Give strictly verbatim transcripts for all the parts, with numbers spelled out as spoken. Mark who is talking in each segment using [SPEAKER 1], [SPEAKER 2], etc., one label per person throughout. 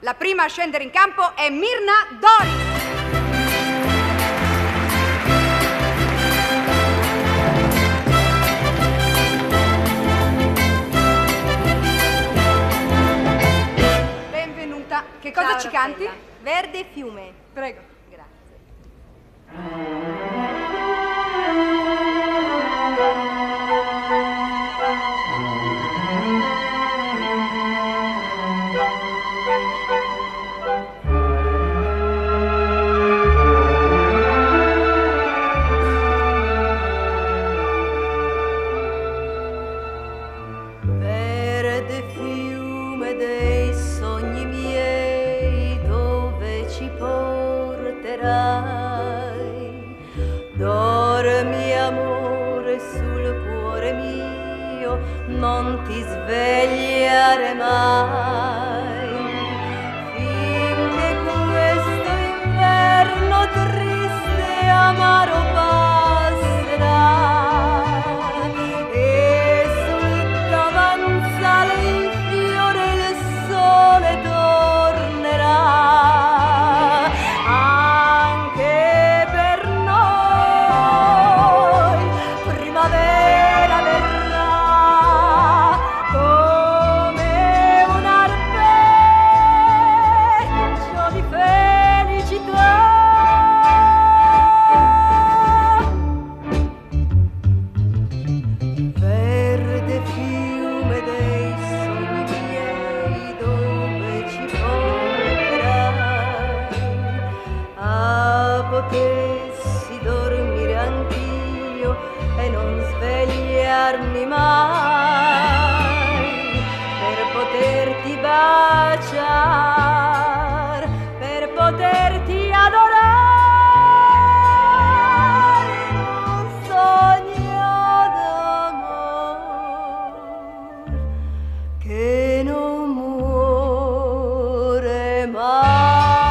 [SPEAKER 1] La prima a scendere in campo è Mirna Doris. Benvenuta. Che cosa
[SPEAKER 2] Ciao,
[SPEAKER 1] ci
[SPEAKER 2] Raffaella.
[SPEAKER 1] canti?
[SPEAKER 2] Verde fiume.
[SPEAKER 1] Prego.
[SPEAKER 2] Grazie.
[SPEAKER 3] Verde fiume dei sogni miei, dove ci porterai? Dormi amore sul cuore mio, non ti svegliare mai, finché questo inverno triste e amaro passerà. E sul davanzale in fiore il sole tornerà. Anche per noi primavera verrà, come un arpeggio di felicità. Verde fiume dei sogni miei, dove ci porterai? Ah, potessi dormire anch'io e non svegliarmi mai, per poterti baciar, per poterti adorare in un sogno d'amor che non muore mai.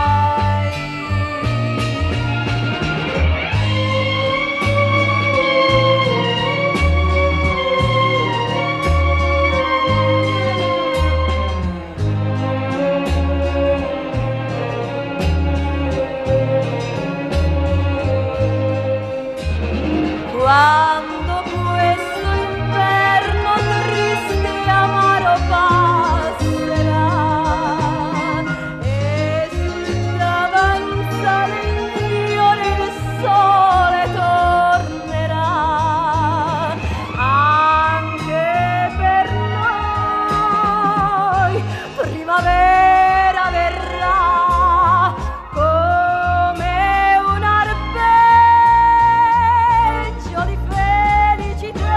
[SPEAKER 3] Quando questo inverno triste e amaro passerà, e sul davanzale in fiore il sole tornerà. Anche per noi primavera verrà, come un arpeggio di felicità.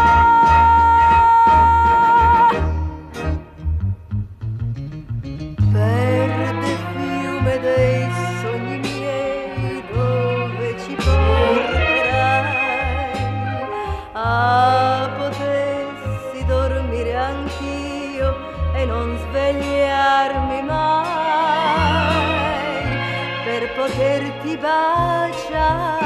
[SPEAKER 3] Verde fiume dei sogni miei, dove ci porterai? Ah, potessi dormire anch'io e non svegliarmi mai, per poterti baciare,